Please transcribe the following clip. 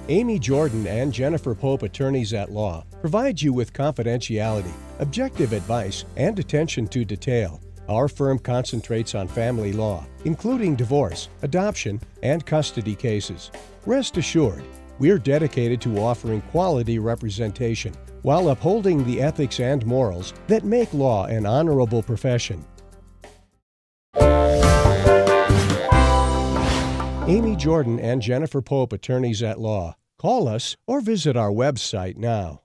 Amy Jordan and Jennifer Pope Attorneys at Law provide you with confidentiality, objective advice, and attention to detail. Our firm concentrates on family law, including divorce, adoption, and custody cases. Rest assured, we're dedicated to offering quality representation while upholding the ethics and morals that make law an honorable profession. Amy Jordan and Jennifer Pope Attorneys at Law. Call us or visit our website now.